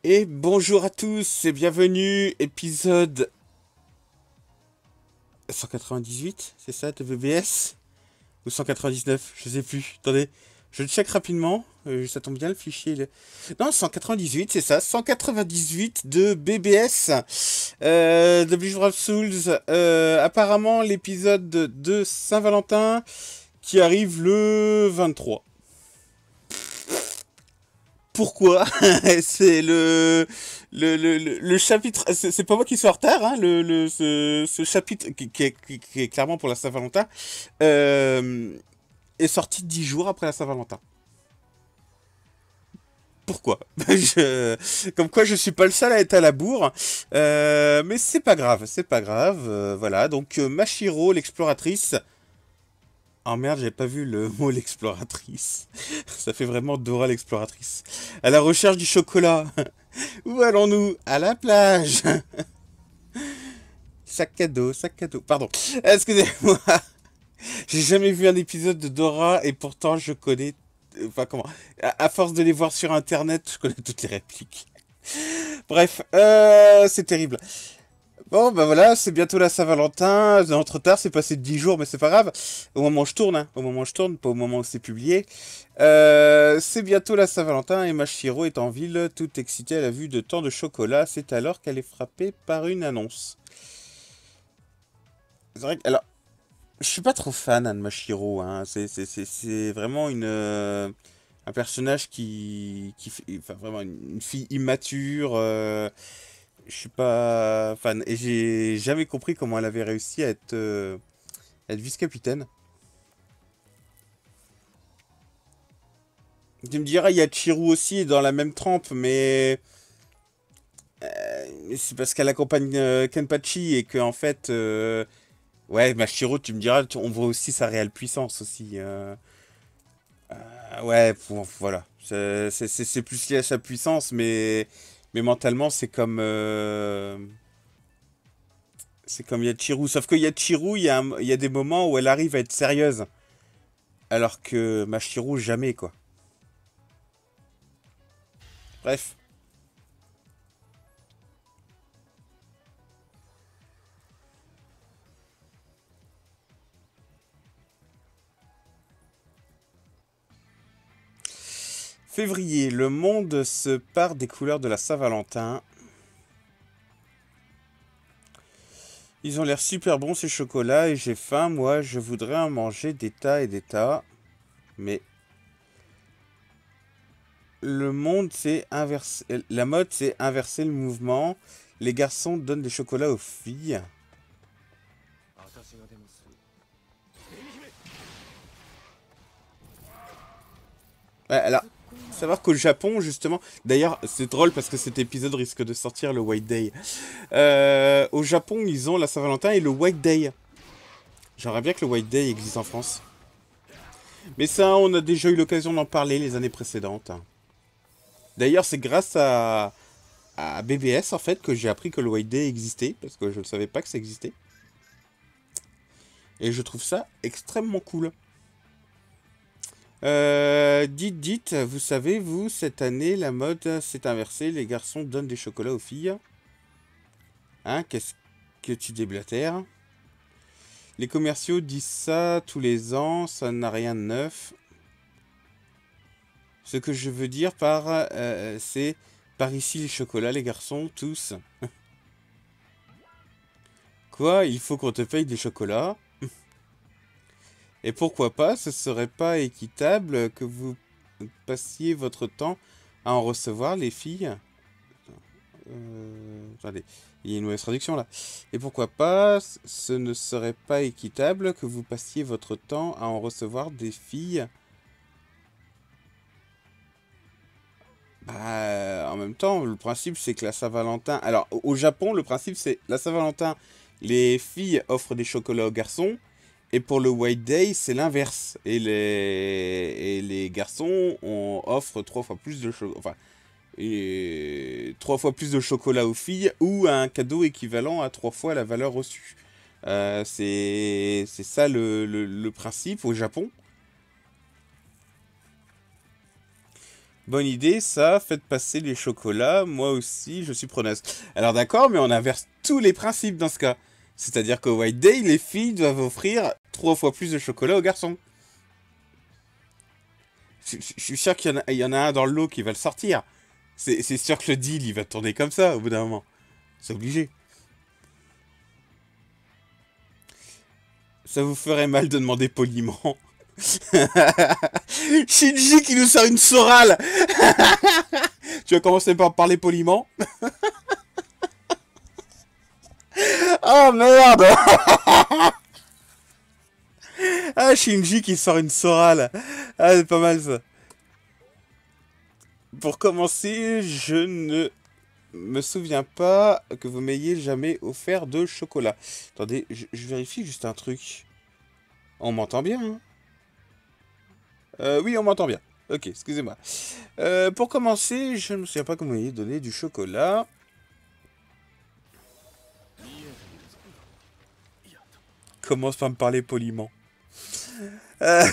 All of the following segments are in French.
Et bonjour à tous et bienvenue, épisode 198, c'est ça, de BBS? Ou 199, je sais plus. Attendez, je check rapidement, ça tombe bien le fichier. Non, 198, c'est ça, 198 de BBS, de Bleach Brave Souls. Apparemment, l'épisode de Saint-Valentin qui arrive le 23. Pourquoi? C'est le chapitre. C'est pas moi qui suis en retard, hein, ce chapitre qui est clairement pour la Saint-Valentin euh, est sorti 10 jours après la Saint-Valentin. Pourquoi? Comme quoi je suis pas le seul à être à la bourre. Mais c'est pas grave, c'est pas grave. Voilà, donc Mashiro, l'exploratrice. Oh merde, j'avais pas vu le mot l'exploratrice. Ça fait vraiment Dora l'exploratrice. À la recherche du chocolat. Où allons-nous? À la plage. Sac à dos, sac à dos. Pardon. Excusez-moi. J'ai jamais vu un épisode de Dora et pourtant je connais. Enfin, comment? À force de les voir sur internet, je connais toutes les répliques. Bref, c'est terrible. Bon, bah voilà, c'est bientôt la Saint-Valentin. Entre tard, c'est passé de 10 jours, mais c'est pas grave. Au moment où je tourne, hein. Au moment où je tourne, pas au moment où c'est publié. C'est bientôt la Saint-Valentin et Mashiro est en ville, toute excitée à la vue de tant de chocolat. C'est alors qu'elle est frappée par une annonce. C'est vrai que, alors, je suis pas trop fan, hein, de Mashiro, hein. C'est vraiment un personnage enfin, vraiment une fille immature. Je suis pas fan. Et j'ai jamais compris comment elle avait réussi à être vice-capitaine. Tu me diras, il y a Chirou aussi dans la même trempe, mais c'est parce qu'elle accompagne Kenpachi et que en fait, ouais, bah Chirou, tu me diras, on voit aussi sa réelle puissance aussi. Ouais, voilà. C'est plus lié à sa puissance, mais mentalement, c'est comme Yachiru. Sauf que Yachiru, il y a des moments où elle arrive à être sérieuse. Alors que Machiru, jamais, quoi. Bref. Février, le monde se part des couleurs de la Saint-Valentin. Ils ont l'air super bons ces chocolats et j'ai faim, moi je voudrais en manger des tas et des tas. Mais le monde s'est inversé. La mode c'est inverser le mouvement. Les garçons donnent des chocolats aux filles. Ouais, alors, savoir qu'au Japon, justement, d'ailleurs, c'est drôle parce que cet épisode risque de sortir le White Day. Au Japon, ils ont la Saint-Valentin et le White Day. J'aimerais bien que le White Day existe en France. Mais ça, on a déjà eu l'occasion d'en parler les années précédentes. D'ailleurs, c'est grâce à BBS, en fait, que j'ai appris que le White Day existait, parce que je ne savais pas que ça existait. Et je trouve ça extrêmement cool. Dites, vous savez, vous, cette année, la mode s'est inversée. Les garçons donnent des chocolats aux filles. Hein, qu'est-ce que tu déblatères? Les commerciaux disent ça tous les ans, ça n'a rien de neuf. Ce que je veux dire c'est par ici les chocolats, les garçons, tous. Quoi? Il faut qu'on te paye des chocolats? Et pourquoi pas? Ce serait pas équitable que vous passiez votre temps à en recevoir, les filles? Attendez, il y a une mauvaise traduction là. Et pourquoi pas? Ce ne serait pas équitable que vous passiez votre temps à en recevoir des filles? Bah, en même temps, le principe c'est que la Saint-Valentin. Alors, au Japon, le principe c'est la Saint-Valentin, les filles offrent des chocolats aux garçons, et pour le White Day, c'est l'inverse. Et les garçons offrent trois fois plus de chocolat. Enfin, et trois fois plus de chocolat aux filles, ou un cadeau équivalent à trois fois la valeur reçue. C'est ça le principe au Japon. Bonne idée, ça, faites passer les chocolats, moi aussi, je suis preneuse. Alors d'accord, mais on inverse tous les principes dans ce cas. C'est-à-dire qu'au White Day, les filles doivent offrir 3 fois plus de chocolat aux garçons. Je suis sûr qu'il y en a un dans le lot qui va le sortir. C'est sûr que le deal, il va tourner comme ça au bout d'un moment. C'est obligé. Ça vous ferait mal de demander poliment. Shinji qui nous sort une sorale. Tu vas commencer par parler poliment. Oh merde. Ah, Shinji qui sort une sorale. Ah, c'est pas mal ça. Pour commencer, je ne me souviens pas que vous m'ayez jamais offert de chocolat. Attendez, je vérifie juste un truc. On m'entend bien, hein? Oui, on m'entend bien. Ok, excusez-moi. Pour commencer, je ne me souviens pas que vous m'ayez donné du chocolat. Commence par me parler poliment. Euh,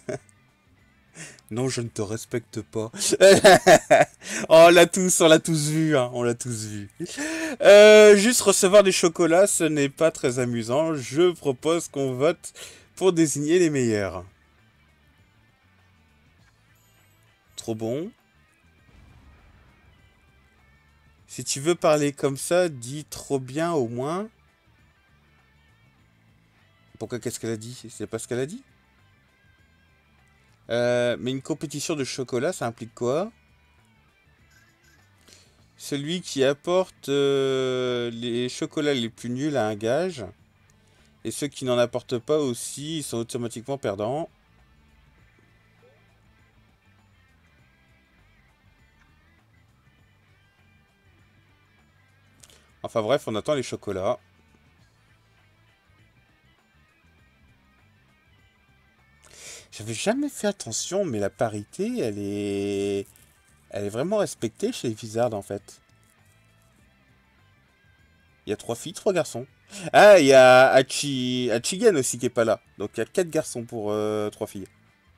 Non, je ne te respecte pas. Oh, on l'a tous vu, hein, on l'a tous vu. Juste recevoir des chocolats, ce n'est pas très amusant. Je propose qu'on vote pour désigner les meilleurs. Trop bon. Si tu veux parler comme ça, dis trop bien au moins. Pourquoi qu'est-ce qu'elle a dit? C'est pas ce qu'elle a dit? Mais une compétition de chocolat, ça implique quoi? Celui qui apporte les chocolats les plus nuls a un gage. Et ceux qui n'en apportent pas aussi, ils sont automatiquement perdants. Enfin bref, on attend les chocolats. J'avais jamais fait attention, mais la parité, elle est vraiment respectée chez les Wizards en fait. Il y a 3 filles, 3 garçons. Ah, il y a Hachigen aussi qui est pas là. Donc il y a 4 garçons pour 3 filles.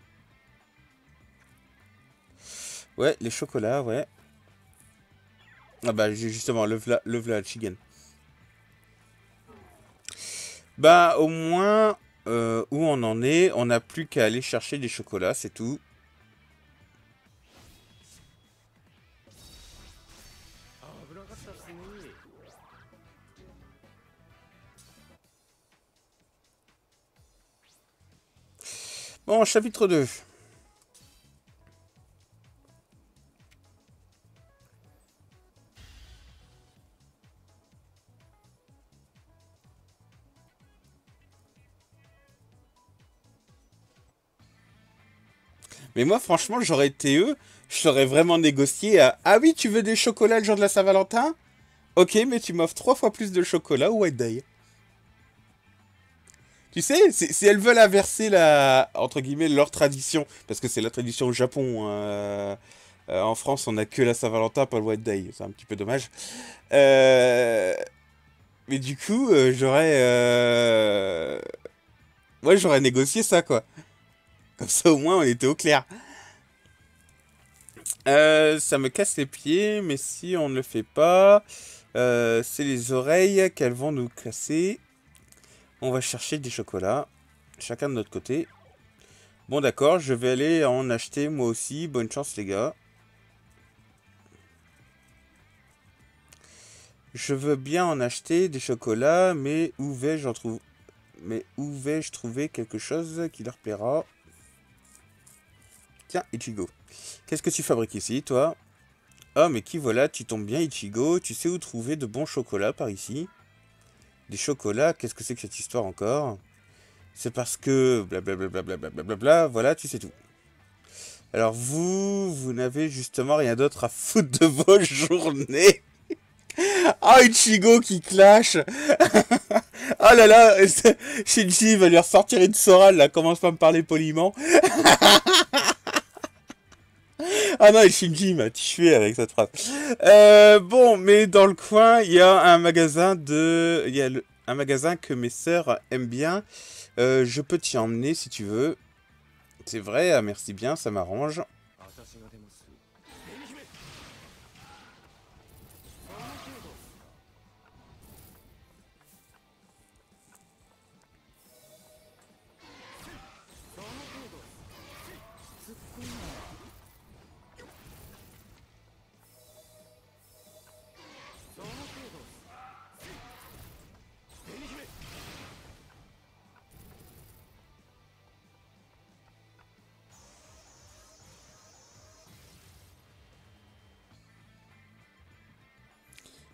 Ouais, les chocolats, ouais. Ah bah justement, le v'là Hachigen. Bah au moins, où on en est, on n'a plus qu'à aller chercher des chocolats, c'est tout. Bon, chapitre 2. Mais moi, franchement, j'aurais été eux, je t'aurais vraiment négocié à... Ah oui, tu veux des chocolats le jour de la Saint-Valentin? Ok, mais tu m'offres 3 fois plus de chocolat au White Day. Tu sais, si elles veulent inverser la... entre guillemets, leur tradition, parce que c'est la tradition au Japon, hein, en France, on n'a que la Saint-Valentin, pas le White Day. C'est un petit peu dommage. Euh, Mais du coup, ouais, j'aurais négocié ça, quoi. Comme ça, au moins, on était au clair. Ça me casse les pieds, mais si on ne le fait pas, c'est les oreilles qu'elles vont nous casser. On va chercher des chocolats, chacun de notre côté. Bon, d'accord, je vais aller en acheter moi aussi. Bonne chance, les gars. Je veux bien en acheter des chocolats, mais où vais-je en trouver... Mais où vais-je trouver quelque chose qui leur plaira? Tiens, Ichigo. Qu'est-ce que tu fabriques ici, toi? Oh, mais qui voilà, tu tombes bien, Ichigo. Tu sais où trouver de bons chocolats par ici? Des chocolats, qu'est-ce que c'est que cette histoire encore? C'est parce que... Blablabla, blablabla, voilà, tu sais tout. Alors vous n'avez justement rien d'autre à foutre de vos journées. Ah, Ichigo qui clash. Ah là là, Shinji va lui ressortir une sorale, là, commence pas à me parler poliment. Ah non, et Shinji m'a tué avec cette phrase. Bon, mais dans le coin, il y a un magasin de... Il y a un magasin que mes sœurs aiment bien. Je peux t'y emmener si tu veux. C'est vrai, ah, merci bien, ça m'arrange.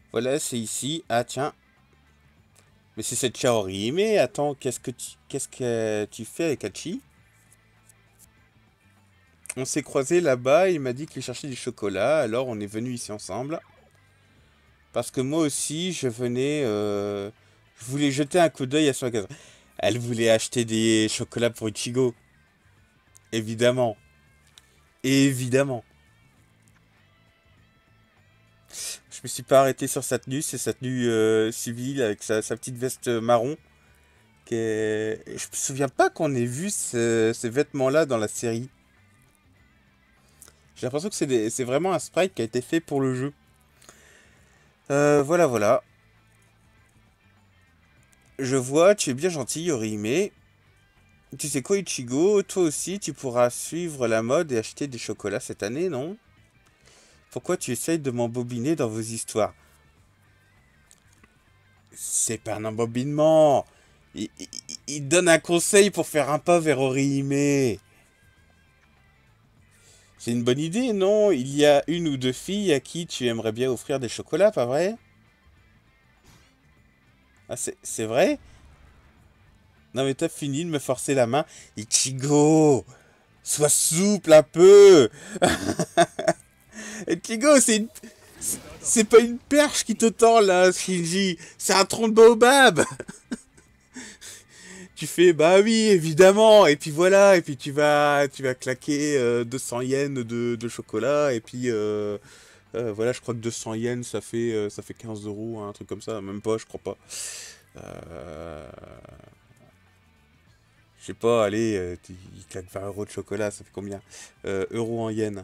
Voilà, c'est ici. Ah, tiens. Mais c'est cette Chaori. Mais attends, qu'est-ce que tu fais avec Hachi? On s'est croisés là-bas, il m'a dit qu'il cherchait du chocolat, alors on est venu ici ensemble. Parce que moi aussi, je voulais jeter un coup d'œil à son magasin. Elle voulait acheter des chocolats pour Ichigo. Évidemment. Évidemment. Je me suis pas arrêté sur sa tenue, c'est sa tenue civile avec sa petite veste marron. Je me souviens pas qu'on ait vu ces vêtements-là dans la série. J'ai l'impression que c'est vraiment un sprite qui a été fait pour le jeu. Voilà, voilà. Je vois, tu es bien gentil, Yorihime. Tu sais quoi, Ichigo? Toi aussi, tu pourras suivre la mode et acheter des chocolats cette année, non? Pourquoi tu essayes de m'embobiner dans vos histoires? C'est pas un embobinement. Il donne un conseil pour faire un pas vers Orihime. C'est une bonne idée, non? Il y a une ou deux filles à qui tu aimerais bien offrir des chocolats, pas vrai? Ah, c'est vrai? Non mais t'as fini de me forcer la main. Ichigo! Sois souple un peu! Ichigo, c'est pas une perche qui te tend là, Shinji. C'est un tronc de baobab! Tu fais, bah oui, évidemment, et puis voilà, et puis tu vas claquer 200 yens de chocolat, et puis voilà, je crois que 200 yens, ça fait 15 euros, hein, un truc comme ça, même pas, je crois pas. Euh, je sais pas, allez, il claque 20 euros de chocolat, ça fait combien? Euros en yens.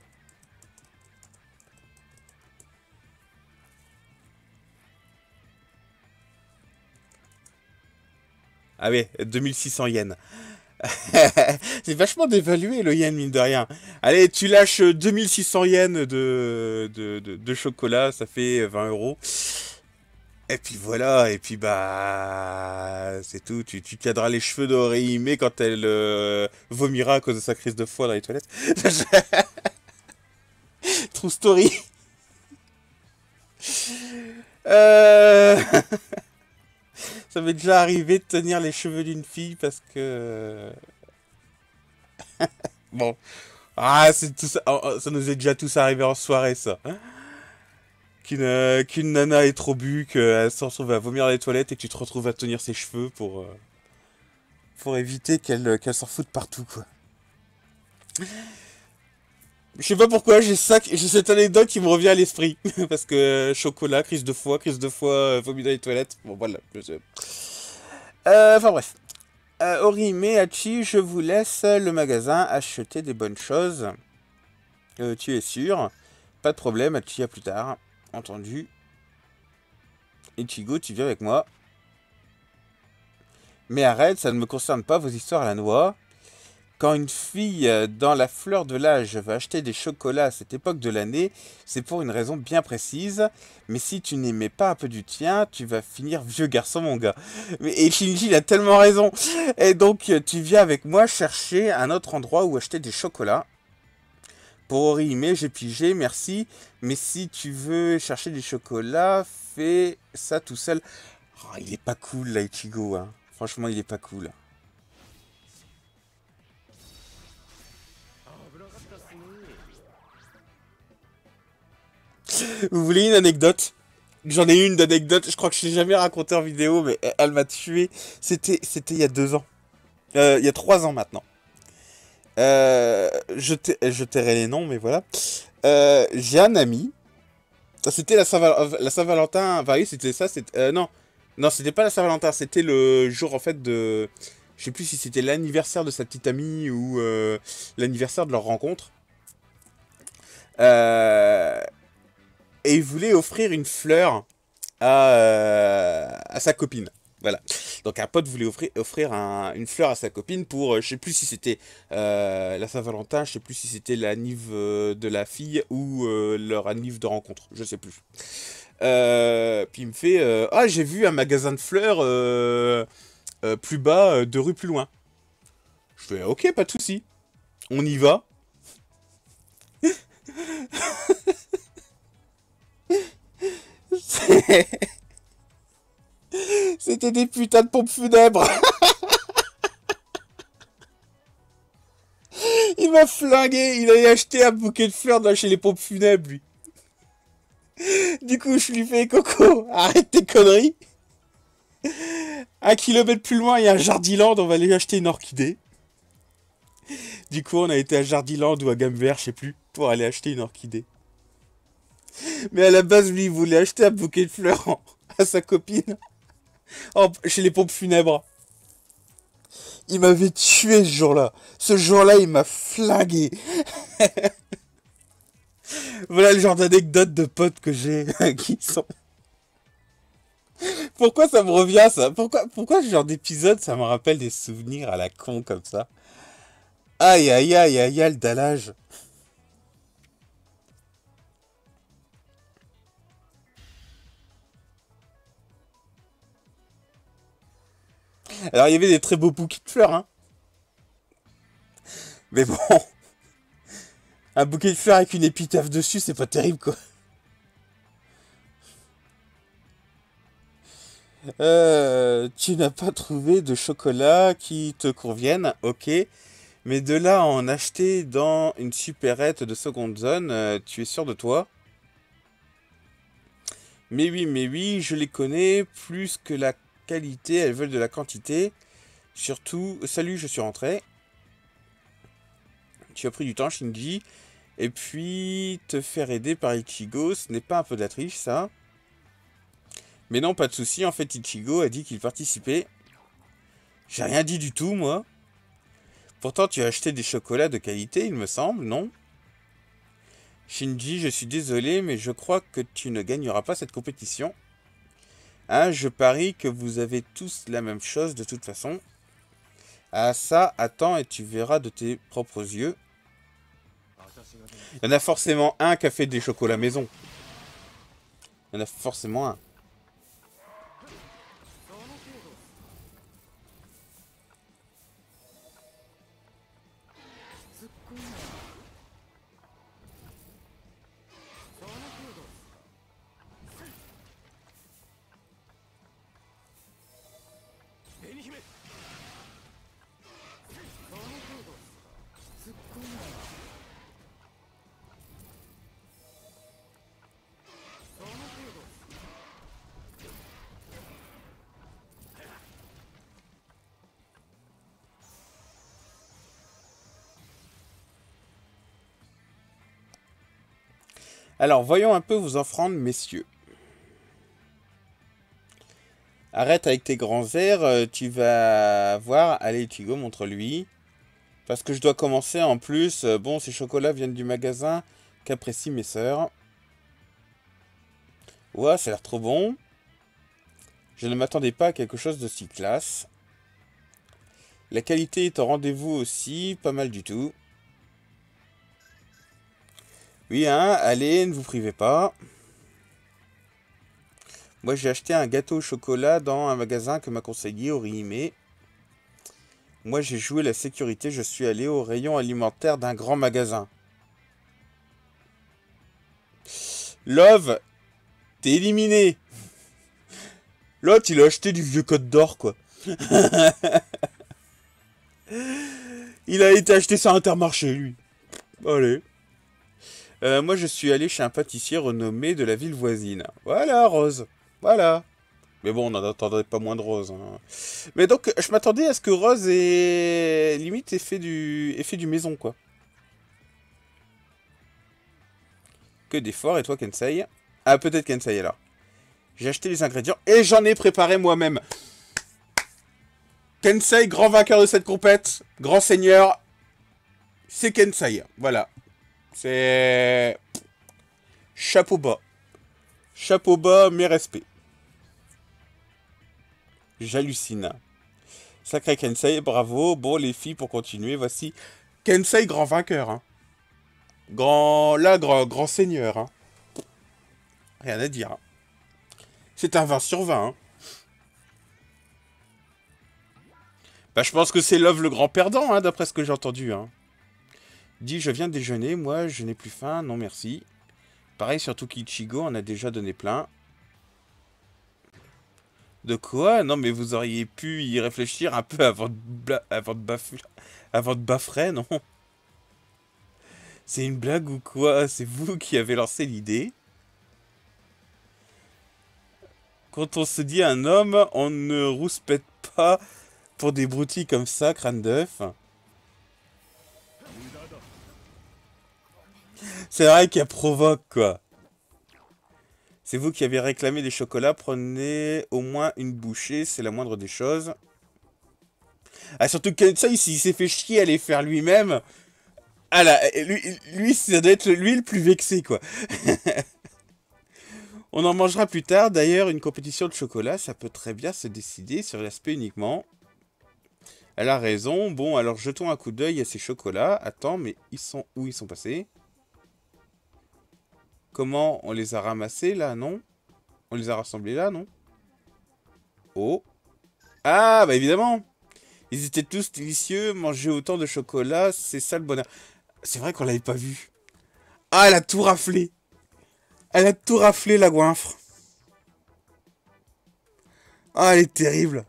Ah ouais, 2600 yens. C'est vachement dévalué le yen, mine de rien. Allez, tu lâches 2600 yens de chocolat, ça fait 20 euros. Et puis voilà, et puis bah c'est tout, tu tiendras les cheveux d'Orihime quand elle vomira à cause de sa crise de foie dans les toilettes. True story. Euh... Ça m'est déjà arrivé de tenir les cheveux d'une fille parce que... Bon, ah, c'est tout ça, ça nous est déjà tous arrivé en soirée, ça. Qu'une nana ait trop bu, qu'elle se retrouve à vomir dans les toilettes et que tu te retrouves à tenir ses cheveux pour éviter qu'elle s'en foute partout, quoi. Je sais pas pourquoi, j'ai cette anecdote qui me revient à l'esprit. Parce que chocolat, crise de foie, vomi dans les toilettes. Bon, voilà. Enfin bref. Orihime, Hachi, je vous laisse le magasin acheter des bonnes choses. Tu es sûr? Pas de problème, Hachi, à plus tard. Entendu. Ichigo, tu viens avec moi. Mais arrête, ça ne me concerne pas vos histoires à la noix. Quand une fille dans la fleur de l'âge va acheter des chocolats à cette époque de l'année, c'est pour une raison bien précise. Mais si tu n'aimais pas un peu du tien, tu vas finir vieux garçon, mon gars. Et Shinji, il a tellement raison. Et donc, tu viens avec moi chercher un autre endroit où acheter des chocolats. Pour Orihime, j'ai pigé, merci. Mais si tu veux chercher des chocolats, fais ça tout seul. Oh, il est pas cool, là, Ichigo, hein. Franchement, il est pas cool. Vous voulez une anecdote? J'en ai une d'anecdote, je crois que je l'ai jamais raconté en vidéo, mais elle m'a tué. C'était il y a 2 ans. Il y a 3 ans maintenant. Je tairai les noms, mais voilà. J'ai un ami. C'était la Saint-Valentin. Enfin, oui, c'était ça. Non, non, c'était pas la Saint-Valentin. C'était le jour, en fait, de. Je sais plus si c'était l'anniversaire de sa petite amie ou l'anniversaire de leur rencontre. Euh, et il voulait offrir une fleur à sa copine. Voilà. Donc un pote voulait offrir une fleur à sa copine pour, je sais plus si c'était la Saint-Valentin, je sais plus si c'était la l'anniv de la fille ou leur anniv de rencontre, je sais plus. Puis il me fait, ah j'ai vu un magasin de fleurs plus bas, 2 rues plus loin. Je fais, ok, pas de souci, on y va. C'était des putains de pompes funèbres. Il m'a flingué. Il allait acheter un bouquet de fleurs chez les pompes funèbres, lui. Du coup, je lui fais, Coco, arrête tes conneries. 1 kilomètre plus loin, il y a un Jardiland, on va aller acheter une orchidée. Du coup, on a été à Jardiland ou à Gamme Vert, je sais plus, pour aller acheter une orchidée. Mais à la base, lui, il voulait acheter un bouquet de fleurs à sa copine chez les pompes funèbres. Il m'avait tué ce jour-là. Ce jour-là, il m'a flingué. Voilà le genre d'anecdotes de potes que j'ai qui sont... Pourquoi ça me revient, ça? Pourquoi ce genre d'épisode, ça me rappelle des souvenirs à la con comme ça? Aïe, aïe, aïe, aïe, aïe, le dallage. Alors, il y avait des très beaux bouquets de fleurs, hein. Mais bon, un bouquet de fleurs avec une épitaphe dessus, c'est pas terrible, quoi. Tu n'as pas trouvé de chocolat qui te convienne, ok. Mais de là à en acheter dans une supérette de seconde zone, tu es sûr de toi? Mais oui, je les connais, plus que la qualité, elles veulent de la quantité. Surtout, salut, je suis rentré. Tu as pris du temps, Shinji. Et puis, te faire aider par Ichigo, ce n'est pas un peu de la triche, ça? Mais non, pas de souci, en fait, Ichigo a dit qu'il participait. J'ai rien dit du tout, moi. Pourtant, tu as acheté des chocolats de qualité, il me semble, non? Shinji, je suis désolé, mais je crois que tu ne gagneras pas cette compétition. Hein, je parie que vous avez tous la même chose de toute façon. Ah ça, attends et tu verras de tes propres yeux. Il y en a forcément un qui a fait des chocolats maison. Il y en a forcément un. Alors, voyons un peu vos offrandes, messieurs. Arrête avec tes grands airs, tu vas voir. Allez, Ichigo, montre-lui. Parce que je dois commencer en plus. Bon, ces chocolats viennent du magasin qu'apprécient mes sœurs. Ouais, ça a l'air trop bon. Je ne m'attendais pas à quelque chose de si classe. La qualité est au rendez-vous aussi, pas mal du tout. Oui, hein, allez, ne vous privez pas. Moi, j'ai acheté un gâteau au chocolat dans un magasin que m'a conseillé Orihime. Moi, j'ai joué la sécurité, je suis allé au rayon alimentaire d'un grand magasin. Love, t'es éliminé. L'autre, il a acheté du vieux code d'or, quoi. Il a été acheté sur Intermarché, lui. Allez. Moi, je suis allé chez un pâtissier renommé de la ville voisine. Voilà, Rose. Voilà. Mais bon, on n'en attendrait pas moins de Rose. Hein. Mais donc, je m'attendais à ce que Rose ait... limite, ait fait du maison, quoi. Que d'efforts, et toi, Kensei? Ah, peut-être Kensei, alors. J'ai acheté les ingrédients et j'en ai préparé moi-même. Kensei, grand vainqueur de cette compète, grand seigneur, c'est Kensei. Voilà. C'est... Chapeau bas. Chapeau bas, mes respects. J'hallucine. Sacré Kensei, bravo. Bon, les filles, pour continuer, voici Kensei, grand vainqueur. Hein. Grand seigneur. Hein. Rien à dire. Hein. C'est un 20 sur 20. Hein. Bah, je pense que c'est Love le grand perdant, hein, d'après ce que j'ai entendu. Hein. Dit, je viens de déjeuner, moi, je n'ai plus faim, non merci. Pareil, surtout qu'Ichigo en a déjà donné plein. De quoi? Non, mais vous auriez pu y réfléchir un peu avant de baffrer, non? C'est une blague ou quoi? C'est vous qui avez lancé l'idée. Quand on se dit un homme, on ne rouspète pas pour des broutilles comme ça, crâne d'œuf. C'est vrai qu'elle provoque, quoi. C'est vous qui avez réclamé des chocolats, prenez au moins une bouchée, c'est la moindre des choses. Ah, surtout que ça, il s'est fait chier à les faire lui-même. Ah là, lui, ça doit être lui le plus vexé, quoi. On en mangera plus tard. D'ailleurs, une compétition de chocolat, ça peut très bien se décider sur l'aspect uniquement. Elle a raison. Bon, alors jetons un coup d'œil à ces chocolats. Attends, mais ils sont où ils sont passés? Comment on les a ramassés là, non? On les a rassemblés là, non? Oh. Ah, bah évidemment. Ils étaient tous délicieux. Manger autant de chocolat, c'est ça le bonheur. C'est vrai qu'on l'avait pas vu. Ah, elle a tout raflé. Elle a tout raflé, la goinfre. Ah, elle est terrible.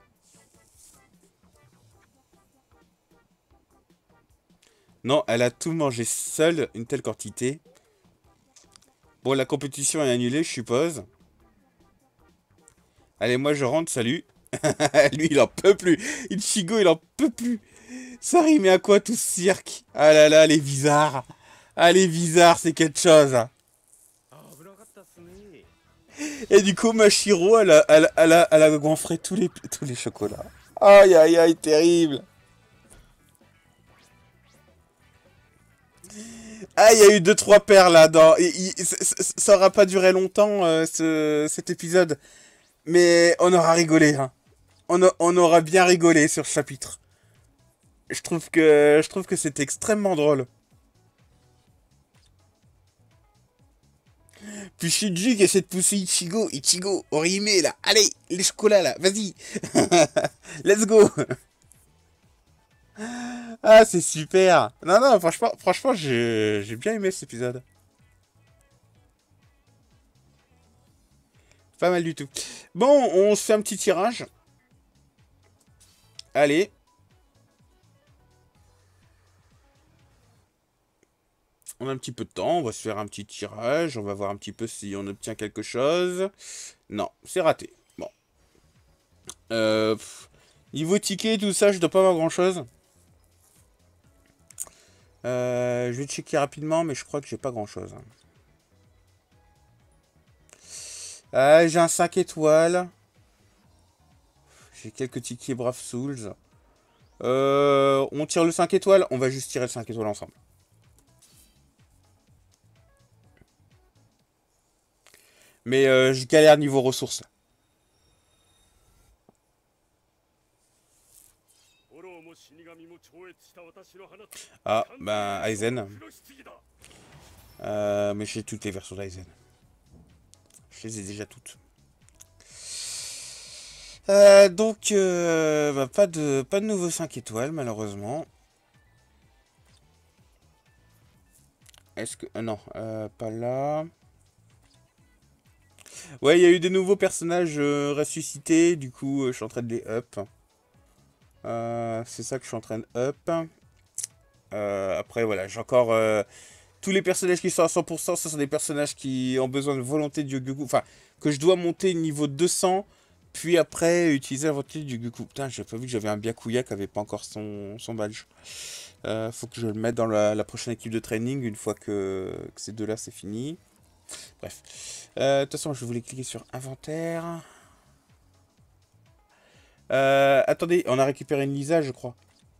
Non, elle a tout mangé seule, une telle quantité. Bon, la compétition est annulée, je suppose. Allez, moi je rentre, salut. Lui, il en peut plus. Ichigo, il en peut plus. Ça rime à quoi tout ce cirque? Ah là là, les bizarres. Ah, les bizarres, c'est quelque chose. Et du coup, Mashiro, elle a gonflé tous les chocolats. Aïe, aïe, aïe, terrible. Ah, il y a eu deux trois paires là. Ça aura pas duré longtemps, cet épisode. Mais on aura rigolé, hein. On aura bien rigolé sur ce chapitre. Je trouve que c'est extrêmement drôle. Puis Shinji qui essaie de pousser Ichigo. Ichigo, Orihime là. Allez, les chocolats là, vas-y. Let's go. Ah, c'est super. Non, non, franchement, j'ai bien aimé cet épisode. Pas mal du tout. Bon, on se fait un petit tirage. Allez. On a un petit peu de temps, on va se faire un petit tirage, on va voir un petit peu si on obtient quelque chose. Non, c'est raté. Bon. Niveau ticket, tout ça, je dois pas avoir grand chose. Je vais checker rapidement, mais je crois que j'ai pas grand chose. J'ai un 5 étoiles. J'ai quelques tickets Brave Souls. On tire le 5 étoiles, on va juste tirer le 5 étoiles ensemble. Mais je galère niveau ressources. Ah, ben Aizen. Mais j'ai toutes les versions d'Aizen. Je les ai déjà toutes. Donc, bah, pas de nouveau 5 étoiles, malheureusement. Est-ce que... non, pas là. Ouais, il y a eu des nouveaux personnages ressuscités. Du coup, je suis en train de les up. C'est ça que je suis en train de up. Après, voilà, j'ai encore... tous les personnages qui sont à 100%, ce sont des personnages qui ont besoin de volonté du Gyugu. Enfin, que je dois monter niveau 200, puis après utiliser la volonté du Gyugu. Putain, j'ai pas vu que j'avais un Byakuya qui avait pas encore son badge. Faut que je le mette dans la prochaine équipe de training une fois que ces deux-là c'est fini. Bref. De toute façon, je voulais cliquer sur inventaire. Attendez, on a récupéré une Lisa, je crois.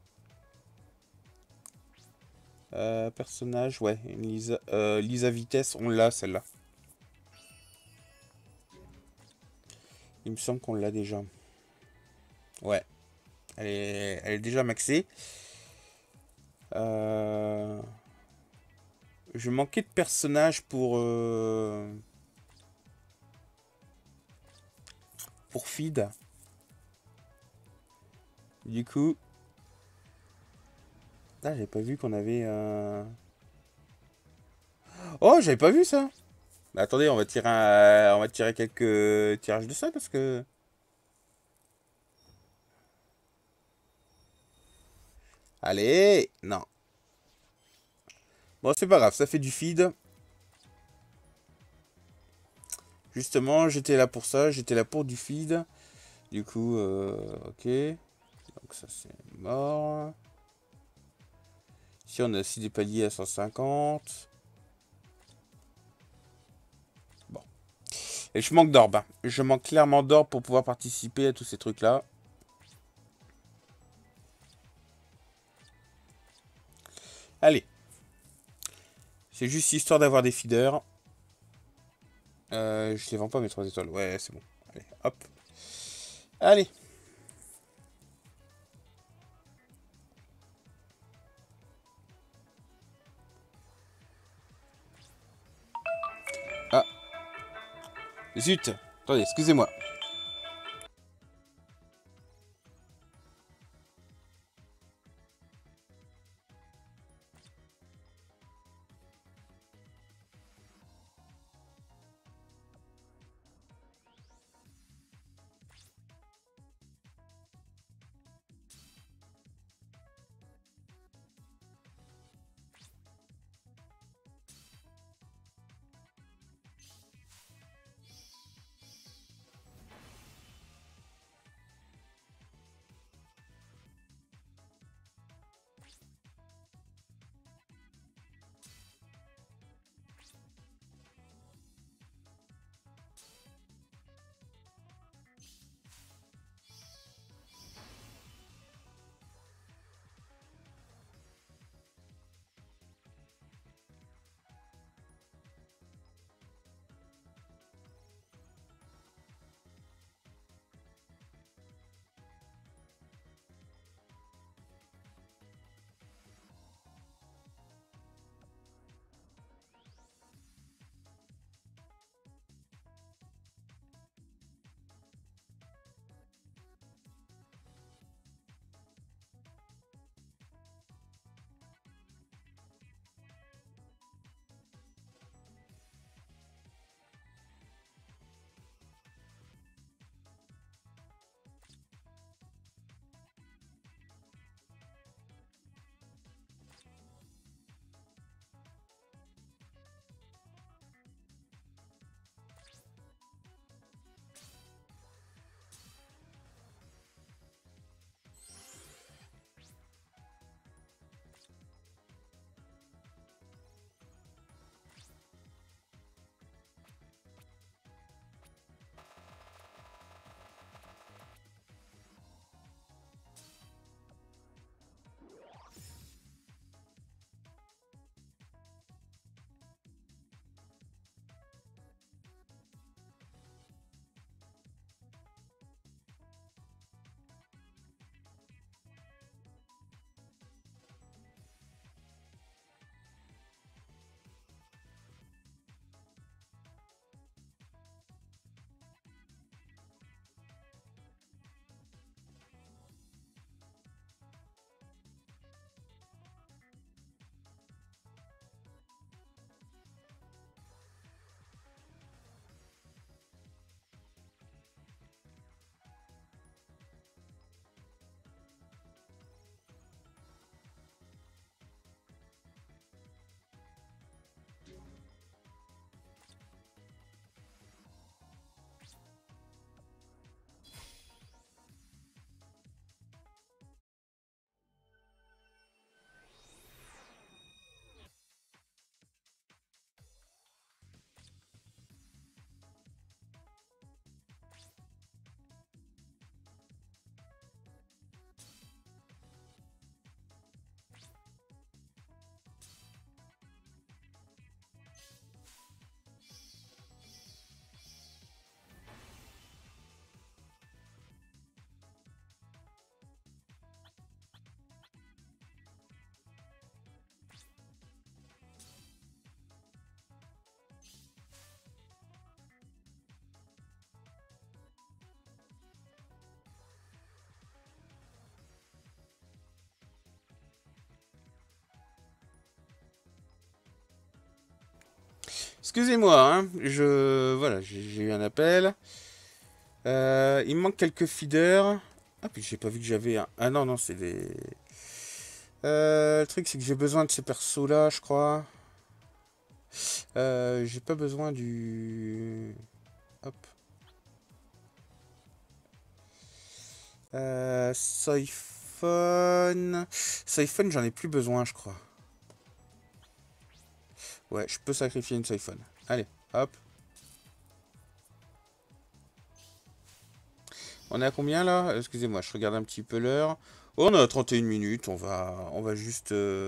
Personnage, ouais, une Lisa vitesse, on l'a celle-là. Il me semble qu'on l'a déjà. Ouais, elle est déjà maxée. Je manquais de personnages pour feed. Du coup, ah, j'avais pas vu qu'on avait Oh, j'avais pas vu ça. Bah, attendez, on va tirer quelques tirages de ça parce que Allez, non. Bon, c'est pas grave, ça fait du feed. Justement, j'étais là pour ça, j'étais là pour du feed. Du coup, ok. Donc ça, c'est mort. Ici, on a aussi des paliers à 150. Bon. Et je manque d'or. Ben. Je manque clairement d'or pour pouvoir participer à tous ces trucs-là. Allez. C'est juste histoire d'avoir des feeders. Je les vends pas mes 3 étoiles. Ouais, c'est bon. Allez, hop. Allez. Ah. Zut. Attendez, excusez-moi. Excusez-moi, hein. Voilà, j'ai eu un appel. Il me manque quelques feeders. Ah, puis j'ai pas vu que j'avais un... Ah non, non, c'est des... Le truc, c'est que j'ai besoin de ces persos-là, je crois. J'ai pas besoin du... Hop. Siphon... Siphon, j'en ai plus besoin, je crois. Ouais, je peux sacrifier une Siphon. Allez, hop. On est à combien, là? Excusez-moi, je regarde un petit peu l'heure. Oh, on est à 31 minutes, on va juste...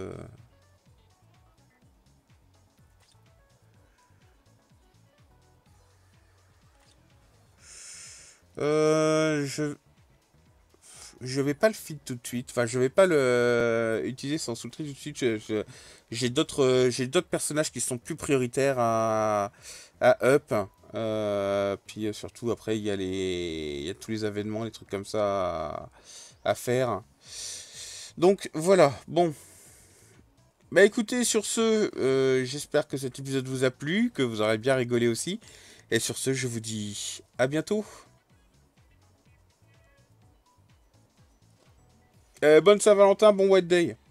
je vais pas le feed tout de suite. Enfin, je vais pas le utiliser sans sous-titres tout de suite. J'ai d'autres personnages qui sont plus prioritaires à up. Puis surtout après, il y a tous les événements, les trucs comme ça à faire. Donc voilà. Bon. Bah écoutez, sur ce, j'espère que cet épisode vous a plu, que vous aurez bien rigolé aussi. Et sur ce, je vous dis à bientôt. Bonne Saint-Valentin, bon White Day.